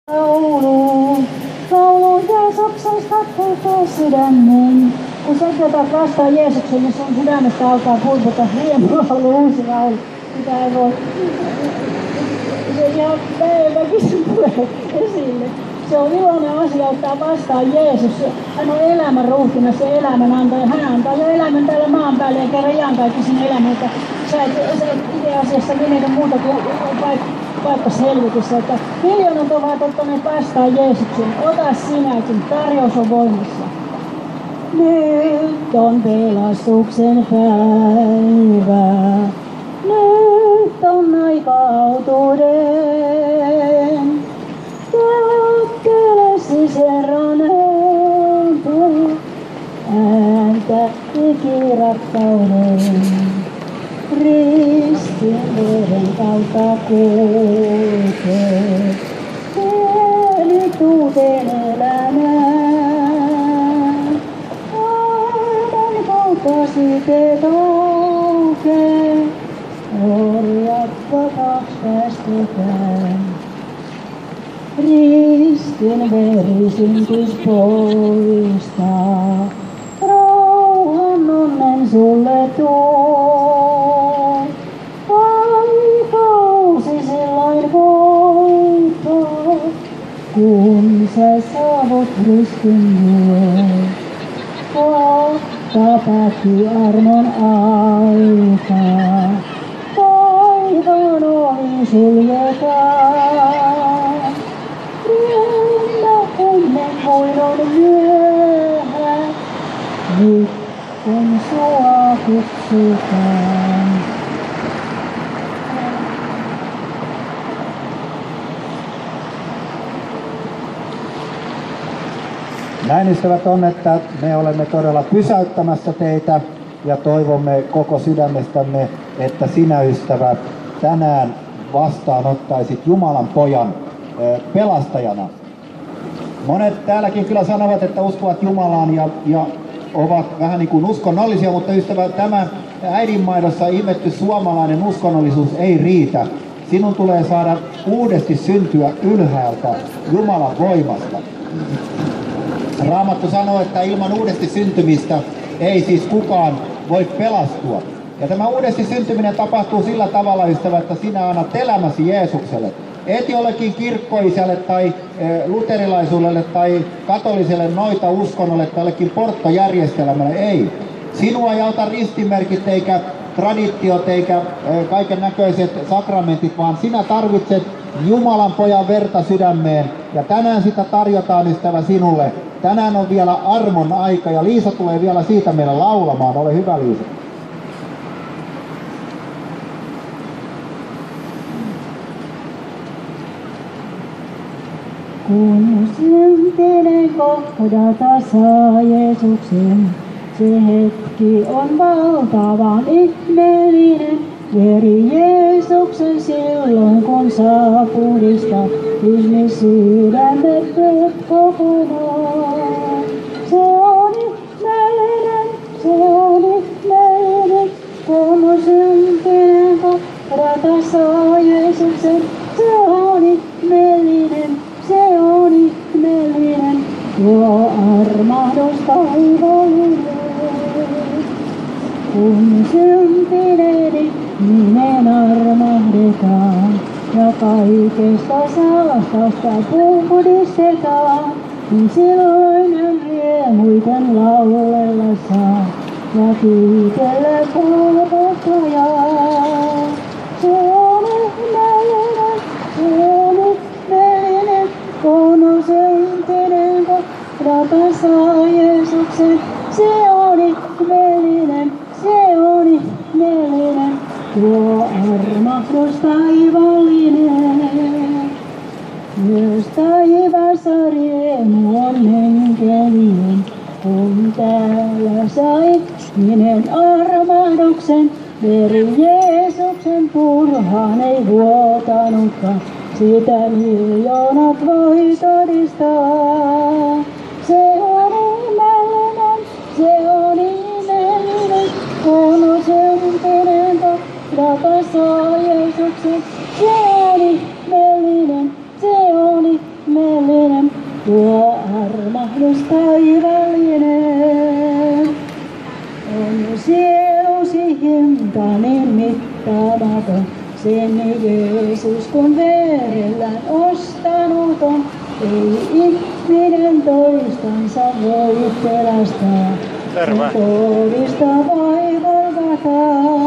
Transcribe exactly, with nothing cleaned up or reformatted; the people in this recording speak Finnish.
Laulu, laulu Jeesuksesta tekee sydämen. Kun sä otat vastaan Jeesuksen, niin sun sydämestä alkaa pulputa riemulaulu, uusi laulu. Sitä ei voi... Se ihan päiväkin tulee esille. Se on iloinen asia ottaa vastaan Jeesus. Hän on elämän ruhtina, se elämän antaja. Hän antaa jo elämän tällä maan päälle ja kerran iankaikkisen elämän. Sä et, sä et itse asiassa menetä muuta kuin paikkas helvetissä. Että miljoonat ovat ottaneet vastaan Jeesuksen. Ota sinäkin, tarjous on voimassa. Nyt on pelastuksen päivä. Nyt on aika autuuden. Tökkelesi Herran ääntä, ääntä ikirakkauden. Ristin veren kautta kulkee, nyt uuteen elämään. Aivan kautta siteet aukee, orjat vapaaksi päästetään. Ristin veri syntys poistaa, rauhan onnen sulle tuo. Aikausi silloin voittaa, kun sä saavut ristin luo. Kohta päättyy armon aika, taivaan ovi suljetaan. Riennä ennen kuin on myöhä, nyt kun sua kutsutaan. Näin ystävät on, että me olemme todella pysäyttämässä teitä ja toivomme koko sydämestämme, että sinä ystävä tänään vastaanottaisit Jumalan pojan pelastajana. Monet täälläkin kyllä sanovat, että uskovat Jumalaan ja, ja ovat vähän niin kuin uskonnollisia, mutta ystävä, tämä äidinmaidossa imetty suomalainen uskonnollisuus ei riitä. Sinun tulee saada uudesti syntyä ylhäältä Jumalan voimasta. Raamattu sanoo, että ilman uudesti syntymistä ei siis kukaan voi pelastua. Ja tämä uudesti syntyminen tapahtuu sillä tavalla, ystävä, että sinä annat elämäsi Jeesukselle. Et jollekin kirkkoisälle tai e, luterilaisuudelle tai katoliselle noita uskonnolle tai jollekin porttojärjestelmälle, ei. Sinua ei auta ristimerkit eikä traditiot eikä e, kaiken näköiset sakramentit, vaan sinä tarvitset Jumalan pojan verta sydämeen. Ja tänään sitä tarjotaan, ystävä, sinulle. Tänään on vielä armon aika ja Liisa tulee vielä siitä meille laulamaan. Ole hyvä, Liisa. Kun syntinen kohdata saa Jeesuksen, se hetki on valtavan ihmeellinen. Veri Jeesuksen silloin, kun saa puhdistaa ihmissydämet kokonaan. Se on ihmeellinen, se on ihmeellinen, kun syntinen kohdata saa Jeesuksen. Se on ihmeellinen, se on ihmeellinen, tuo armahdus taivaallinen. Kun syntineeni nimen armahdetaan ja kaikesta saastasta puhdistetaan, niin silloin hän riemuiten laulella saa ja kiitellä palvottajaa. Se on ihmeellinen, se on ihmeellinen, kun syntinen kohdata saa Jeesuksen. Se on ihmeellinen, se on ihmeellinen, tuo armahdus taivaallinen. Myös taivaassa riemu on enkelien, kun täällä sai ihminen armahduksen. Veri Jeesuksen turhaan ei vuotanutkaan, sitä miljoonat voi todistaa. Se on ihmeellinen, se on ihmeellinen, kun syntinen kohdata saa Jeesuksen. Se on ihmeellinen, se on ihmeellinen. Jeesus taivallinen. On sielusi hinta niin mittaamaton, sen Jeesus kun verellään ostanut on. Ei ihminen toistansa voi pelastaa, Terve. todista vaivaa.